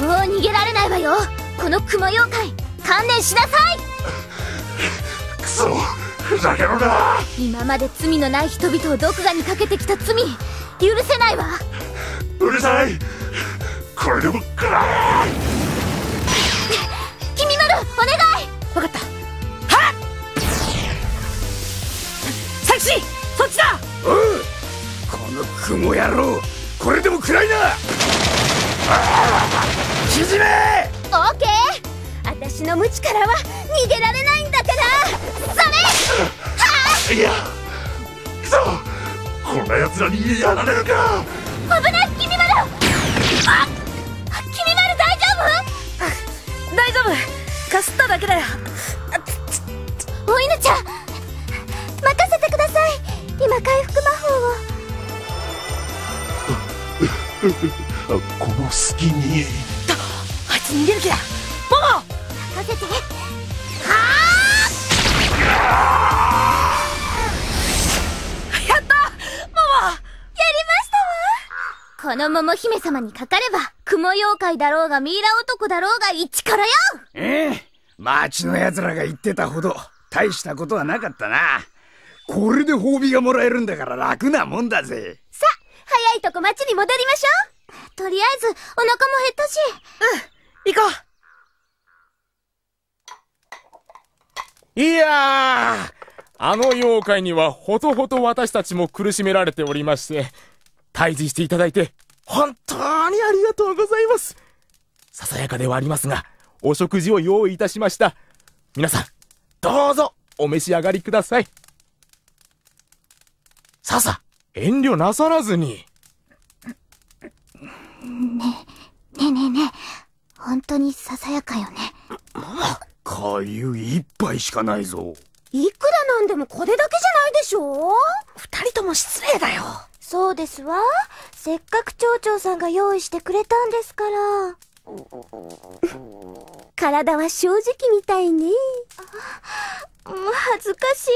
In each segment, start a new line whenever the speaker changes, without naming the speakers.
もう逃げられないわよ。この雲妖怪、観念しなさい。
くそ、ふざけろな。
今まで罪のない人々を毒牙にかけてきた罪、許せないわ。
うるさい。これでも食らえ。
君まる、お願い。
分かった。はっ、サキシ、そっちだ。
おう、この雲野郎、これでも食らいな。沈め。
オーケー。私の無知からは逃げられないんだから。それ。
いや、くそ、こんな奴らにやられるか。
危ない、君まる。君まる大丈
大丈夫、かすっただけだよ。
夫？お犬ちゃん、任せてください。今回復魔法を。
この隙に。
あいつ逃げる気だ。モモ、
任せて。
やった、モモ。
やりましたわ。この桃姫様にかかれば、雲妖怪だろうがミイラ男だろうが一からよ。
町の奴らが言ってたほど大したことはなかったな。これで褒美がもらえるんだから楽なもんだぜ。
さあ、早いとこ町に戻りましょう。とりあえずお腹も減ったし。
行こ
いやー、あの妖怪にはほとほと私たちも苦しめられておりまして、退治していただいて本当にありがとうございます。ささやかではありますが、お食事を用意いたしました。皆さん、どうぞお召し上がりください。ささ、遠慮なさらずに。
ねえ本当にささやかよね。
かゆい一杯しかないぞ。
いくらなんでもこれだけじゃないでしょ。
二人とも失礼だよ。
そうですわ。せっかく町長さんが用意してくれたんですから。体は正直みたいね。恥ずかしいです。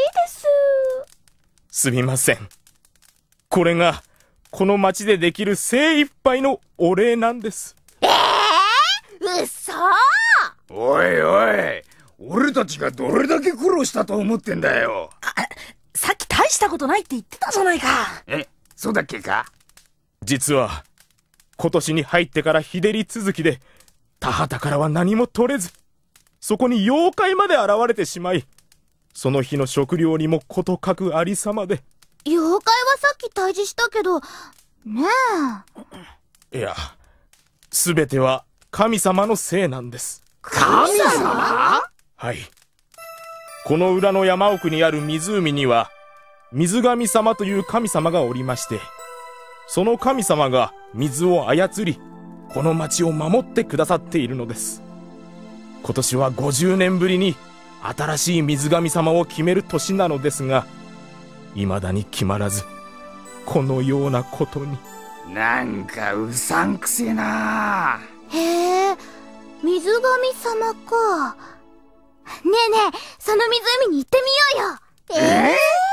すみません。これがこの町でできる精一杯のお礼なんです。
嘘。
おいおい、俺たちがどれだけ苦労したと思ってんだよ。
さっき大したことないって言ってたじゃないか。
そうだっけか。
実は今年に入ってから日照り続きで田畑からは何も取れず、そこに妖怪まで現れてしまい、その日の食料にも事欠くありさまで。
妖怪はさっき退治したけどね
いや、すべては神様のせいなんです。
神様？
はい。この裏の山奥にある湖には水神様という神様がおりまして、その神様が水を操り、この町を守ってくださっているのです。今年は50年ぶりに新しい水神様を決める年なのですが、未だに決まらず、このようなことに。
なんかうさんくせえな。
へえ、水神様か。ねえその湖に行ってみようよ。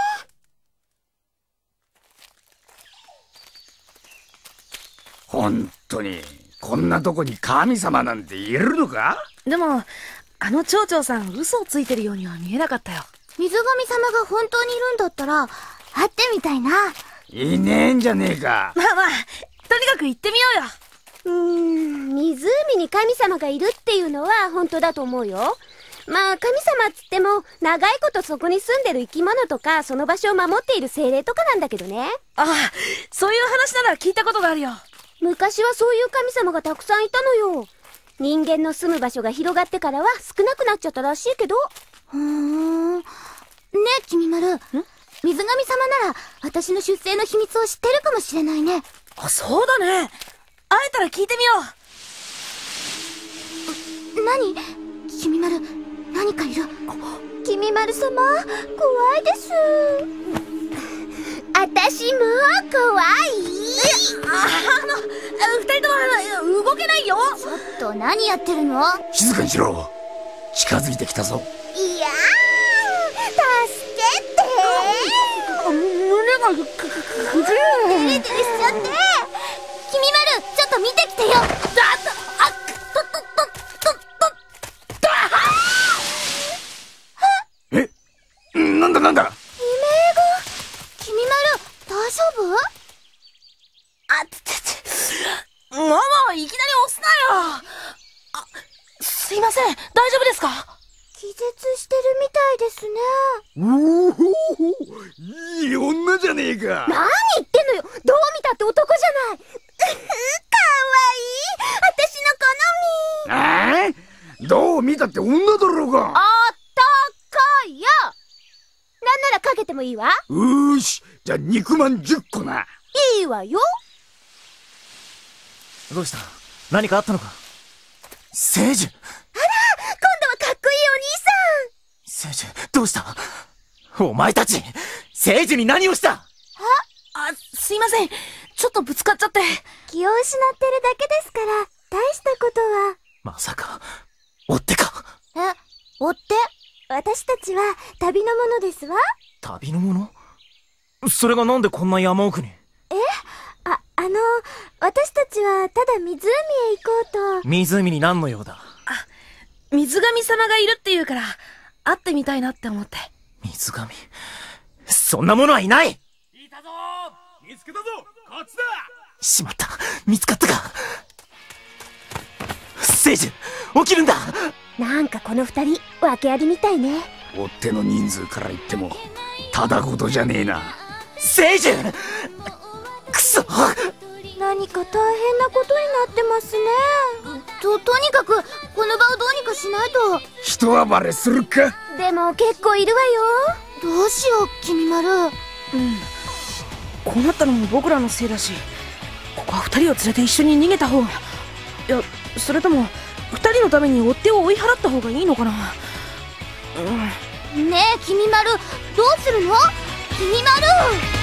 本当にこんなとこに神様なんているのか？
でもあの町長さん嘘をついてるようには見えなかったよ。
水神様が本当にいるんだったら会ってみたいな。
いねえんじゃねえか。
まあとにかく行ってみようよ。
湖に神様がいるっていうのは本当だと思うよ。まあ神様っつっても長いことそこに住んでる生き物とかその場所を守っている精霊とかなんだけどね。
ああ、そういう話なら聞いたことがあるよ。
昔はそういう神様がたくさんいたのよ。人間の住む場所が広がってからは少なくなっちゃったらしいけど。ねえ君まる、水神様なら私の出生の秘密を知ってるかもしれないね。
あ、そうだね。会えたら聞いてみよ
う。何？君まる、何かいる。君まる様、怖いです。私も怖い。
二人とも動けないよ。
ちょっと何やってるの？
静かにしろ。近づいてきたぞ。
いやー、助けて。
胸が
デレデレしちゃって。君まる、ちょっと見てきてよ。 丈夫？
ママ、いきなり押すなよ。すいません、大丈夫ですか？
気絶してるみたいですね。
おお、いい女じゃねえか。
何言ってんのよ。どう見たって男じゃない。かわいい。私の好み。
ああ、どう見たって女だろうが。
あったかいよ。なんならかけてもいいわ。
し、じゃあ肉まん10個な。
いいわよ。
どうした？何かあったのか？聖樹。
あら、今度はかっこいいお兄さん。
聖樹、どうした？お前たち、聖樹に何をした？
すいません。ちょっとぶつかっちゃって。
気を失ってるだけですから、大したことは。
まさか、追っ手か？
追って？私たちは旅の者ですわ。
旅の者？それがなんでこんな山奥に？
私たちはただ湖へ行こうと。
湖に何の用だ？
水神様がいるって言うから、会ってみたいなって思って。
水神？そんなものはいない！
いたぞー！見つけたぞ！こっちだ！
しまった！見つかったか！聖樹、起きるんだ！
なんかこの二人、訳ありみたいね。
追っ手の人数から言っても、ただごとじゃねえな。
聖樹！くそ！
何か大変なことになってますね。とにかく、この場をどうにかしないと。
人暴れするか？
でも結構いるわよ。どうしよう、君丸。
こうなったのも僕らのせいだし、ここは二人を連れて一緒に逃げた方が。いや、それとも、二人のために追っ手を追い払った方がいいのかな。
ねえ、君丸、どうするの？君丸！